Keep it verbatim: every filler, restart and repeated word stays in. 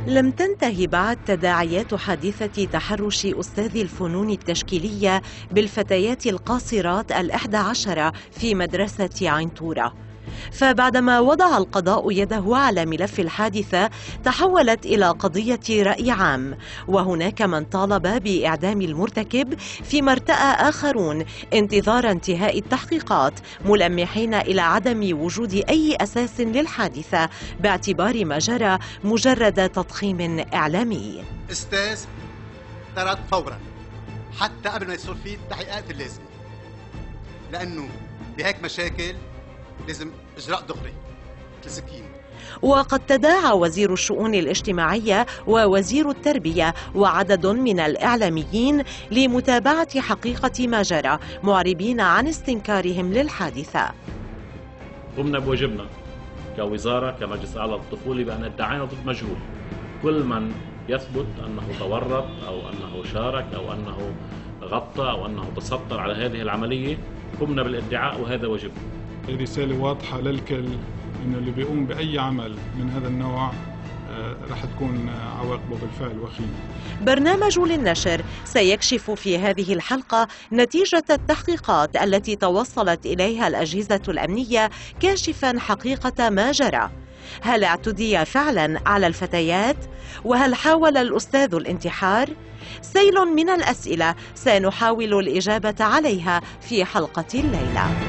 لم تنتهي بعد تداعيات حادثة تحرش أستاذ الفنون التشكيلية بالفتيات القاصرات الإحدى عشرة في مدرسة عنتورة، فبعدما وضع القضاء يده على ملف الحادثة تحولت إلى قضية رأي عام، وهناك من طالب بإعدام المرتكب، فيما ارتأى آخرون انتظار انتهاء التحقيقات، ملمحين إلى عدم وجود أي أساس للحادثة باعتبار ما جرى مجرد تضخيم إعلامي. أستاذ طرد فورا حتى قبل ما يصير فيه التحقيقات اللازمة، لأنه بهيك مشاكل لازم إجراء دغري مثل سكين. وقد تداعى وزير الشؤون الاجتماعية ووزير التربية وعدد من الإعلاميين لمتابعة حقيقة ما جرى، معربين عن استنكارهم للحادثة. قمنا بواجبنا كوزارة كمجلس أعلى للطفولة بأن ادعينا ضد مجهول، كل من يثبت أنه تورط أو أنه شارك أو أنه غطى أو أنه تسطر على هذه العملية قمنا بالادعاء، وهذا واجبنا. رسالة واضحة للكل إنه اللي بيقوم بأي عمل من هذا النوع رح تكون عواقبه بالفعل وخيمة. برنامج للنشر سيكشف في هذه الحلقة نتيجة التحقيقات التي توصلت إليها الأجهزة الأمنية، كاشفا حقيقة ما جرى. هل اعتدي فعلا على الفتيات؟ وهل حاول الأستاذ الانتحار؟ سيل من الأسئلة سنحاول الإجابة عليها في حلقة الليلة.